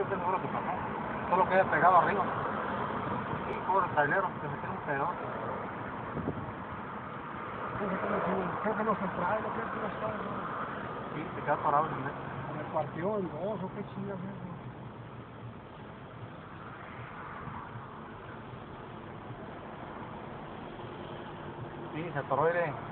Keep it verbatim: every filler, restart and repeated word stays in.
usted seguro que pasó. Solo que haya pegado arriba. Sí, pobre trailero, se metió un peor. Creo que no se trae, lo que es que no está. Sí, se quedó parado en el medio. Me partió en dos, o qué chingas es eso. Sí, se atoró, iré.